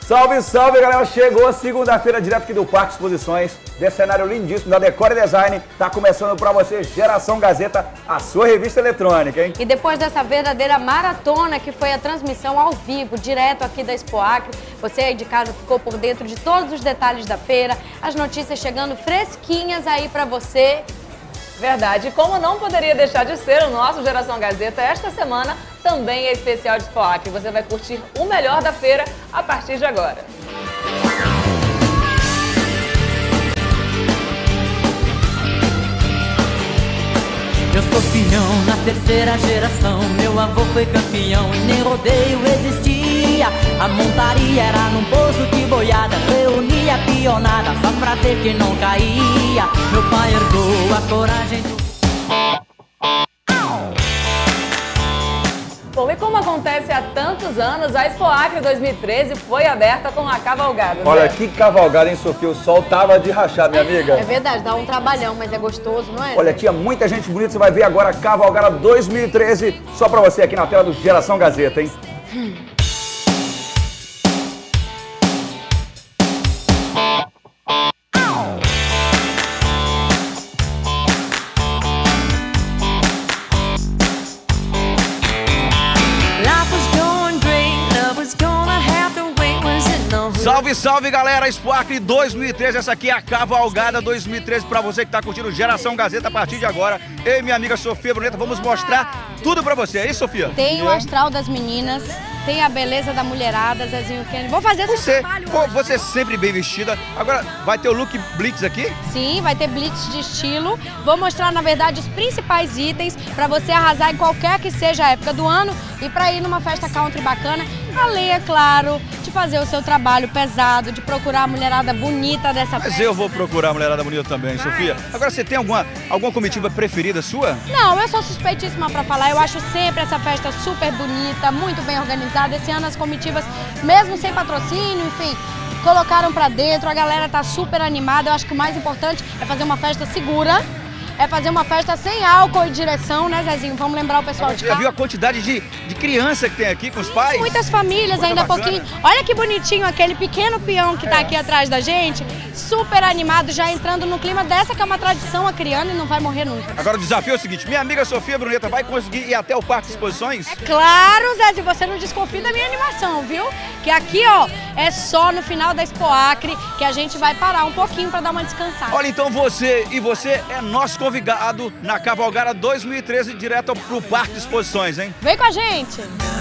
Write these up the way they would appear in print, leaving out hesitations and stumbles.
Salve, salve, galera! Chegou a segunda-feira direto aqui do Parque Exposições, desse cenário lindíssimo da Decore Design. Tá começando pra você Geração Gazeta, a sua revista eletrônica, hein? E depois dessa verdadeira maratona que foi a transmissão ao vivo, direto aqui da Expo Acre, você aí de casa ficou por dentro de todos os detalhes da feira, as notícias chegando fresquinhas aí pra você. Verdade. E como não poderia deixar de ser, o nosso Geração Gazeta esta semana também é especial de Expo Acre. Você vai curtir o melhor da feira a partir de agora. Eu sou filhão na terceira geração, meu avô foi campeão e nem rodeio existia. A montaria era num poço de boiada, reunia a pionada só pra ver que não caía. Meu pai herdou a coragem do... Bom, e como acontece há tantos anos, a Expo Acre 2013 foi aberta com a cavalgada. Olha, que cavalgada, hein, Sofia? O sol tava de rachar, minha amiga. É verdade, dá um trabalhão, mas é gostoso, não é? Olha, tinha muita gente bonita, você vai ver agora a cavalgada 2013, só pra você aqui na tela do Geração Gazeta, hein? Salve, salve, galera! Expo Acre 2013, essa aqui é a cavalgada 2013 pra você que tá curtindo Geração Gazeta a partir de agora. Eu e minha amiga Sofia Bruneta vamos mostrar tudo pra você, é isso, Sofia? Tem o astral das meninas, tem a beleza da mulherada, Zezinho Kenny. Vou fazer esse trabalho hoje. Você sempre bem vestida. Agora, vai ter o look Blitz aqui? Sim, vai ter blitz de estilo. Vou mostrar, na verdade, os principais itens pra você arrasar em qualquer que seja a época do ano e pra ir numa festa country bacana. Além, é claro, de fazer o seu trabalho pesado, de procurar a mulherada bonita dessa festa. Mas eu vou procurar a mulherada bonita também, Sofia. Agora, você tem alguma comitiva preferida sua? Não, eu sou suspeitíssima pra falar. Eu acho sempre essa festa super bonita, muito bem organizada. Esse ano as comitivas, mesmo sem patrocínio, enfim, colocaram pra dentro. A galera tá super animada. Eu acho que o mais importante é fazer uma festa segura. É fazer uma festa sem álcool e direção, né, Zezinho? Vamos lembrar o pessoal de cá. Já viu a quantidade de criança que tem aqui com os pais? Muitas famílias, ainda há pouquinho. Olha que bonitinho aquele pequeno peão que tá aqui atrás da gente. Super animado, já entrando no clima dessa que é uma tradição acriana e não vai morrer nunca. Agora o desafio é o seguinte, minha amiga Sofia Bruneta vai conseguir ir até o Parque de Exposições? É claro, Zezinho, você não desconfia da minha animação, viu? Que aqui, ó, é só no final da Expo Acre que a gente vai parar um pouquinho pra dar uma descansada. Olha, então você é nosso convidado na Cavalgada 2013, direto pro Parque de Exposições, hein? Vem com a gente!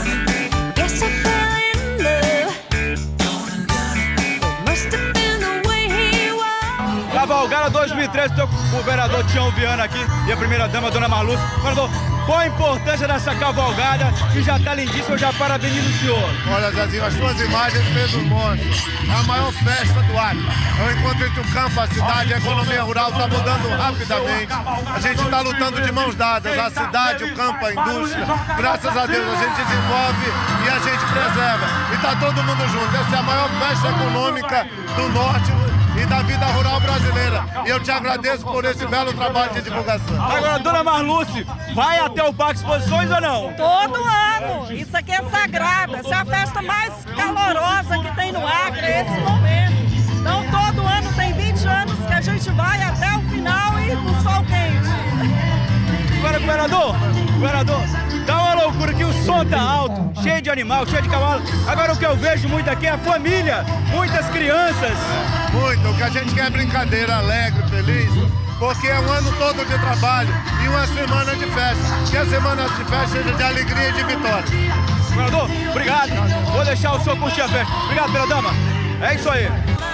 Cavalgada 2013, estou com o governador Tião Viana aqui e a primeira-dama, Dona Marluce. Governador, qual a importância dessa cavalgada que já está lindíssima? Eu já parabenizo o senhor. Olha, Zezinho, as suas imagens fez um monte. É a maior festa do Acre. É o encontro entre o campo, a cidade, a economia rural está mudando rapidamente. A gente está lutando de mãos dadas, a cidade, o campo, a indústria. Graças a Deus a gente desenvolve e a gente preserva. E está todo mundo junto. Essa é a maior festa econômica do norte e da vida rural brasileira. E eu te agradeço por esse belo trabalho de divulgação. Agora, Dona Marluce, vai até o Parque Exposições ou não? Todo ano. Isso aqui é sagrado. Essa é a festa mais calorosa que tem no Acre, é esse momento. Então, todo ano, tem 20 anos que a gente vai até o final e no sol quente. Agora, governador, tá uma loucura que o som tá alto, cheio de animal, cheio de cavalo. Agora, o que eu vejo muito aqui é a família, muitas crianças. Muito, o que a gente quer é brincadeira, alegre, feliz, porque é um ano todo de trabalho e uma semana de festa. Que a semana de festa seja de alegria e de vitória. Governador, obrigado. Vou deixar o senhor curtir a festa. Obrigado, pela dama. É isso aí.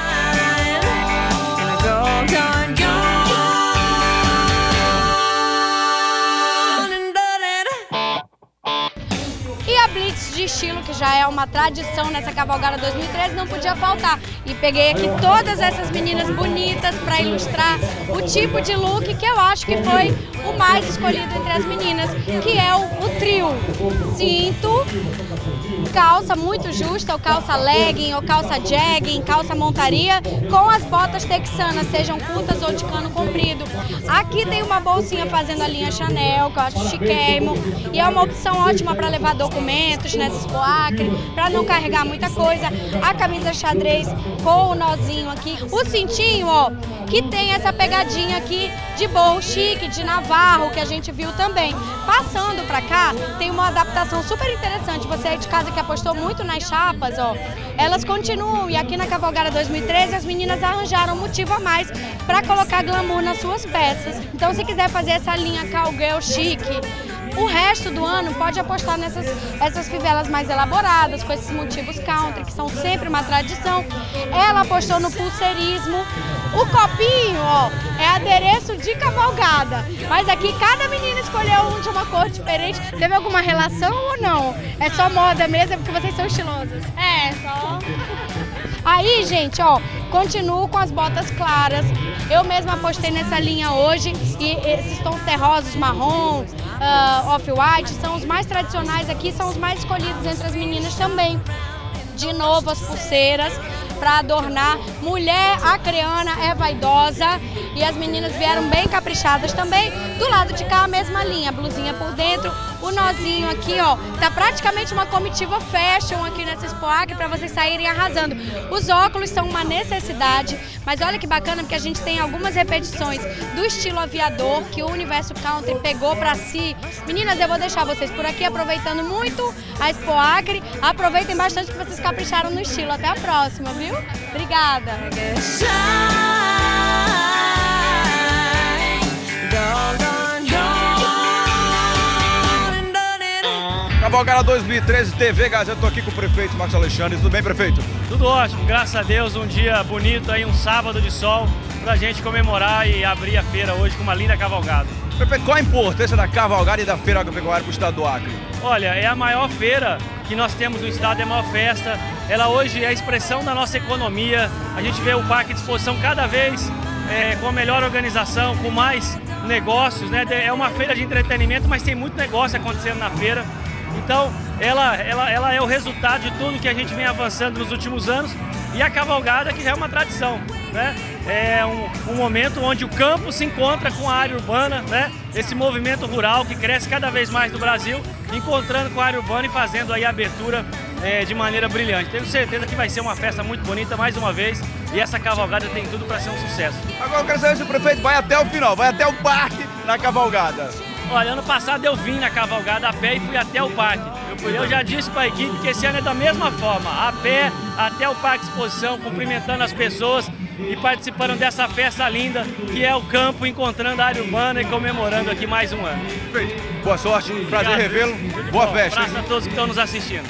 E a blitz de estilo, que já é uma tradição nessa cavalgada 2013, não podia faltar. E peguei aqui todas essas meninas bonitas para ilustrar o tipo de look que eu acho que foi o mais escolhido entre as meninas, que é o trio cinto, calça muito justa, ou calça legging, ou calça jegging, calça montaria, com as botas texanas, sejam curtas ou de cano comprido. Aqui tem uma bolsinha fazendo a linha Chanel, que eu acho chiquérrimo, e é uma opção ótima para levar documentos nessa Expo Acre, para não carregar muita coisa. A camisa xadrez com o nozinho aqui, o cintinho, ó, que tem essa pegadinha aqui de boho chique, de navarro, que a gente viu também. Passando pra cá, tem uma adaptação super interessante. Você aí de casa que apostou muito nas chapas, ó, elas continuam. E aqui na Cavalgada 2013, as meninas arranjaram um motivo a mais pra colocar glamour nas suas peças. Então, se quiser fazer essa linha cowgirl chique, o resto do ano pode apostar essas fivelas mais elaboradas, com esses motivos country, que são sempre uma tradição. Ela apostou no pulseirismo. O copinho, ó, é adereço de cavalgada. Mas aqui cada menina escolheu um de uma cor diferente. Teve alguma relação ou não? É só moda mesmo, é porque vocês são estilosas? É, só... Aí, gente, ó, continuo com as botas claras. Eu mesma apostei nessa linha hoje e esses tons terrosos, marrom, off-white, são os mais tradicionais aqui, são os mais escolhidos entre as meninas também. De novo, as pulseiras para adornar. Mulher acreana é vaidosa e as meninas vieram bem caprichadas também. Do lado de cá, a mesma linha, blusinha por dentro, o nozinho aqui, ó, tá praticamente uma comitiva fashion aqui nessa Expo Acre para vocês saírem arrasando. Os óculos são uma necessidade, mas olha que bacana porque a gente tem algumas repetições do estilo aviador que o Universo Country pegou para si. Meninas, eu vou deixar vocês por aqui aproveitando muito a Expo Acre. Aproveitem bastante que vocês capricharam no estilo. Até a próxima, viu? Obrigada! Cavalgada 2013, TV Gazeta, tô aqui com o prefeito Marcos Alexandre. Tudo bem, prefeito? Tudo ótimo, graças a Deus, um dia bonito aí, um sábado de sol, pra gente comemorar e abrir a feira hoje com uma linda cavalgada. Prefeito, qual a importância da cavalgada e da feira agropecuária para o estado do Acre? Olha, é a maior feira que nós temos no estado, é a maior festa. Ela hoje é a expressão da nossa economia. A gente vê o Parque de Exposição cada vez com melhor organização, com mais negócios, né? É uma feira de entretenimento, mas tem muito negócio acontecendo na feira. Então, ela é o resultado de tudo que a gente vem avançando nos últimos anos e a cavalgada que já é uma tradição, né? É um momento onde o campo se encontra com a área urbana, né? Esse movimento rural que cresce cada vez mais no Brasil, encontrando com a área urbana e fazendo aí a abertura de maneira brilhante. Tenho certeza que vai ser uma festa muito bonita mais uma vez e essa cavalgada tem tudo para ser um sucesso. Agora eu quero saber se o prefeito vai até o final, vai até o parque na cavalgada. Olha, ano passado eu vim na cavalgada a pé e fui até o parque. Eu já disse para a equipe que esse ano é da mesma forma, a pé até o Parque de Exposição, cumprimentando as pessoas e participando dessa festa linda que é o campo, encontrando a área urbana e comemorando aqui mais um ano. Perfeito. Boa sorte, prazer revê-lo, boa festa. Um abraço a todos que estão nos assistindo.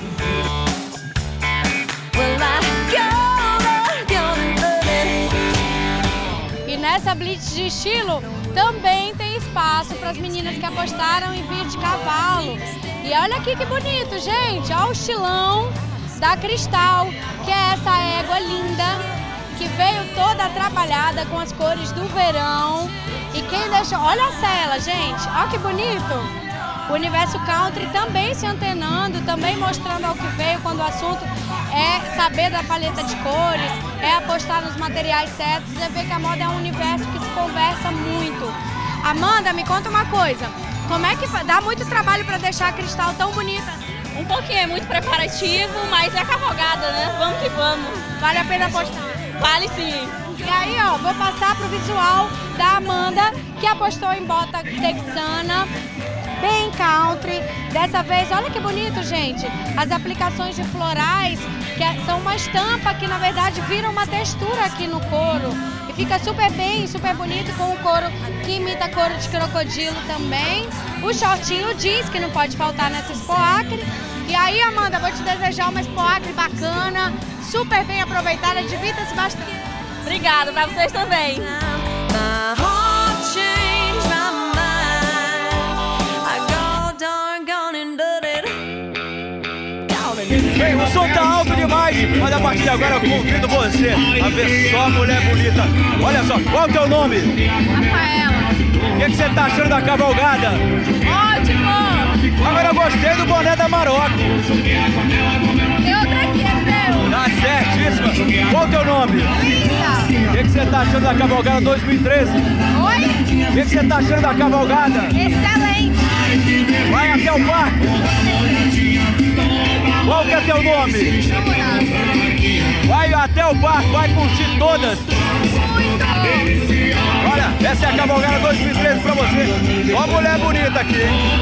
E nessa blitz de estilo também tem espaço para as meninas que apostaram em vir de cavalo. E olha aqui que bonito, gente, olha o estilão da Cristal, que é essa égua linda, que veio toda atrapalhada com as cores do verão. E quem deixou, olha a sela, gente, olha que bonito. O Universo Country também se antenando, também mostrando ao que veio quando o assunto é saber da paleta de cores, é apostar nos materiais certos, é ver que a moda é um universo que se conversa muito. Amanda, me conta uma coisa, como é que dá muito trabalho para deixar a Cristal tão bonita? Um pouquinho, é muito preparativo, mas é cavalgada, né? Vamos que vamos. Vale a pena apostar? Vale sim. E aí, ó, vou passar pro visual da Amanda, que apostou em bota texana, bem country. Dessa vez, olha que bonito, gente. As aplicações de florais, que são uma estampa que, na verdade, vira uma textura aqui no couro. E fica super bem, super bonito, com o couro que imita couro de crocodilo também. O shortinho jeans, que não pode faltar nessa Expo Acre. E aí, Amanda, vou te desejar uma Expo Acre bacana, super bem aproveitada, divirta-se bastante. Obrigada, pra vocês também. Bem, o som tá alto demais, mas a partir de agora eu convido você a ver só mulher bonita. Olha só, qual é o teu nome? Rafaela. O que você tá achando da cavalgada? Ótimo! Agora eu gostei do boné da Maroc. Tem outra aqui, é meu. Tá certíssima. Qual o teu nome? Linda. O que você tá achando da Cavalgada 2013? Oi? O que você tá achando da Cavalgada? Excelente. Vai até o parque. Qual que é teu nome? Vai até o parque, vai curtir todas. Olha, essa é a Cavalgada 2013 pra você. Ó, mulher bonita aqui, hein?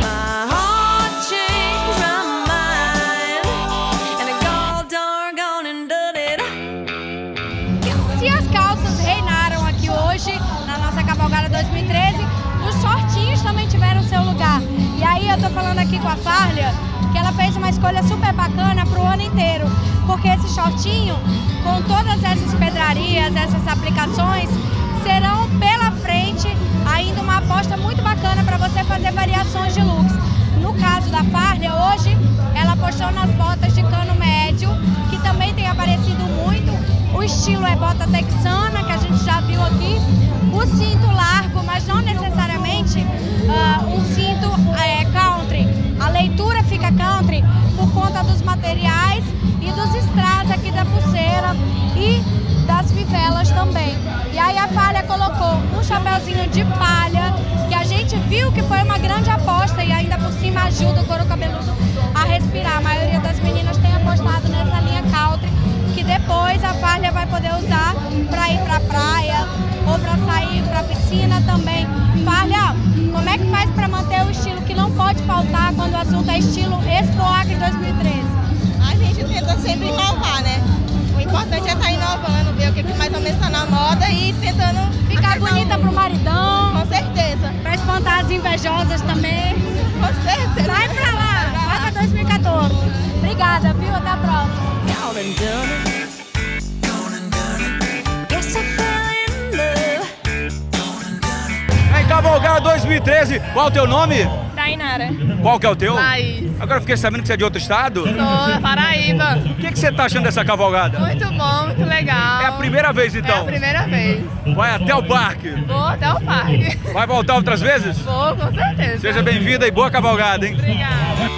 Se as calças reinaram aqui hoje, na nossa Cavalgada 2013, os shortinhos também tiveram seu lugar. E aí eu tô falando aqui com a Farlia, que ela fez uma escolha super bacana pro ano inteiro. Porque esse shortinho, com todas essas pedrarias, essas aplicações, serão pela frente ainda uma aposta muito bacana para você fazer variações de looks. No caso da Farlia, hoje, ela apostou nas botas de cano médio, que também tem aparecido muito. O estilo é bota texana, que a gente já viu aqui. O cinto largo, mas não necessariamente um cinto country. A leitura fica country por conta dos materiais e dos strass aqui da pulseira e das fivelas também. E aí a Farlia colocou um chapéuzinho de palha, que a gente viu que foi uma grande aposta e ainda por cima ajuda o couro cabeludo a respirar. A maioria das meninas tem apostado nessa linha country, que depois a Farlia vai poder usar para ir para a praia ou para sair para a piscina também. Farlia, como é que faz para manter o estilo que não pode faltar quando o assunto é estilo Expo Acre 2013? A gente tenta sempre inovar, né? O importante é estar inovando, ver o que mais ou menos está na moda e tentando ficar bonita pro maridão. Com certeza. Para espantar as invejosas também. Com certeza. Sai pra lá, vai pra 2014. Obrigada, viu? Até a próxima. Em Cavalgada 2013, qual é o teu nome? Tainara. Qual que é o teu? Laís. Agora eu fiquei sabendo que você é de outro estado? Sou Paraíba. O que você tá achando dessa cavalgada? Muito bom, muito legal. É a primeira vez então? É a primeira vez. Vai até o parque? Vou até o parque. Vai voltar outras vezes? Vou, com certeza. Seja bem-vinda e boa cavalgada, hein? Obrigada.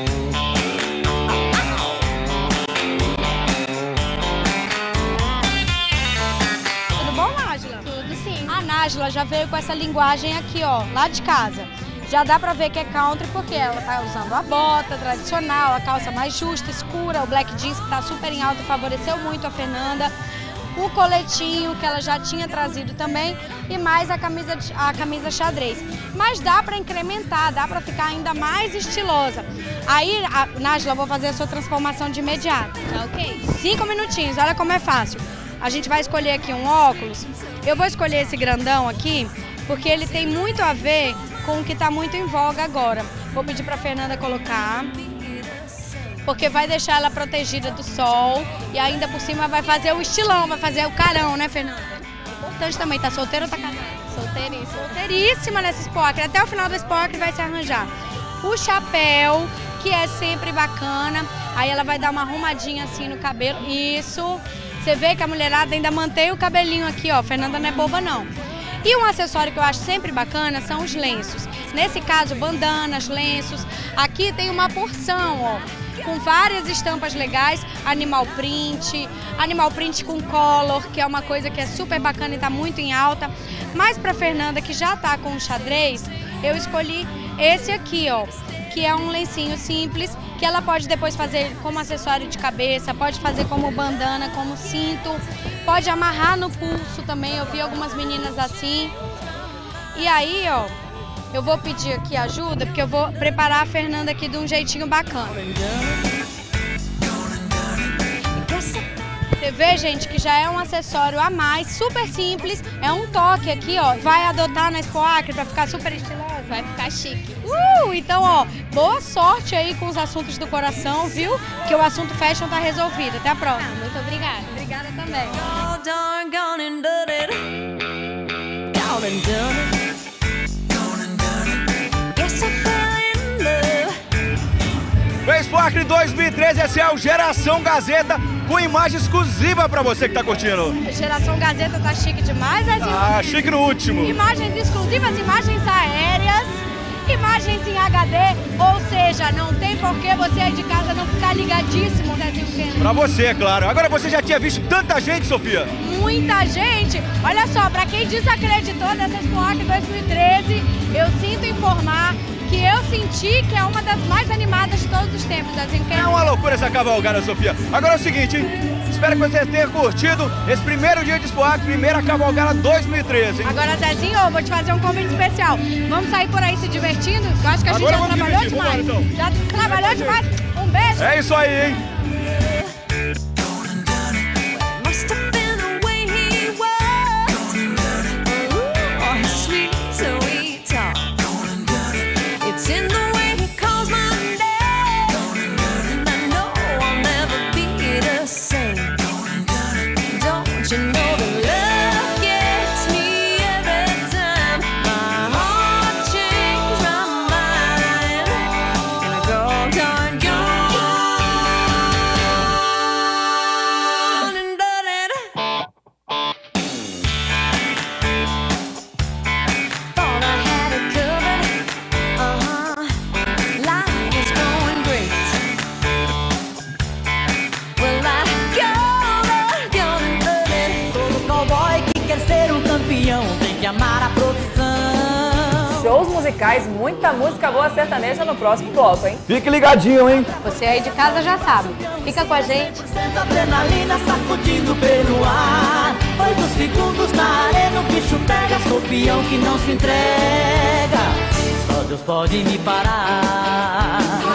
Tudo bom, Nájila? Tudo sim. A Nájila já veio com essa linguagem aqui, ó, lá de casa. Já dá pra ver que é country porque ela tá usando a bota tradicional, a calça mais justa, escura, o black jeans que tá super em alta, favoreceu muito a Fernanda. O coletinho que ela já tinha trazido também e mais a camisa xadrez. Mas dá pra incrementar, dá pra ficar ainda mais estilosa. Aí, Nájila, eu vou fazer a sua transformação de imediato. Tá ok? 5 minutinhos, olha como é fácil. A gente vai escolher aqui um óculos. Eu vou escolher esse grandão aqui porque ele tem muito a ver com o que está muito em voga agora. Vou pedir para a Fernanda colocar, porque vai deixar ela protegida do sol e ainda por cima vai fazer o estilão, vai fazer o carão, né, Fernanda? Importante também, tá solteira ou tá casada? Solteiríssima. Solteiríssima nessa Expo Acre. Até o final da Expo Acre vai se arranjar. O chapéu, que é sempre bacana, aí ela vai dar uma arrumadinha assim no cabelo. Isso, você vê que a mulherada ainda mantém o cabelinho aqui, ó. Fernanda não é boba, não. E um acessório que eu acho sempre bacana são os lenços. Nesse caso, bandanas, lenços. Aqui tem uma porção, ó, com várias estampas legais, animal print com color, que é uma coisa que é super bacana e tá muito em alta. Mas pra Fernanda, que já tá com o xadrez, eu escolhi esse aqui, ó, que é um lencinho simples, que ela pode depois fazer como acessório de cabeça, pode fazer como bandana, como cinto, pode amarrar no pulso também, eu vi algumas meninas assim. E aí, ó, eu vou pedir aqui ajuda, porque eu vou preparar a Fernanda aqui de um jeitinho bacana. Você vê, gente, que já é um acessório a mais, super simples, é um toque aqui, ó, vai adotar na Expo Acre pra ficar super estilosa. Vai ficar chique. Então, ó, boa sorte aí com os assuntos do coração, viu? Que o assunto fashion tá resolvido. Até a próxima. Muito obrigada. Obrigada também. Expo Acre 2013, esse é o Geração Gazeta, com imagem exclusiva pra você que tá curtindo. Geração Gazeta tá chique demais. Chique no último. Imagens exclusivas, imagens aéreas imagens em HD, ou seja, não tem por que você aí de casa não ficar ligadíssimo, Zezinho Kennedy. Pra você, é claro. Agora você já tinha visto tanta gente, Sofia? Muita gente. Olha só, pra quem desacreditou dessa Expo Acre 2013, eu sinto informar que eu senti que é uma das mais animadas de todos os tempos, Zezinho Kennedy. É uma loucura essa cavalgada, Sofia. Agora é o seguinte, hein? Espero que você tenha curtido esse primeiro dia de Expo Acre, primeira cavalgada 2013, hein? Agora, Zezinho, eu vou te fazer um convite especial. Vamos sair por aí se divertindo? Eu acho que a gente já trabalhou demais. Vambora, então. Já trabalhou demais. Um beijo. É isso aí, hein? Tem que amar a profissão. Shows musicais, muita música boa sertaneja no próximo bloco, hein? Fique ligadinho, hein? Você aí de casa já sabe. Fica com a gente. Senta adrenalina sacudindo pelo ar. 8 segundos na arena, o bicho pega. Sou peão que não se entrega. Só Deus pode me parar.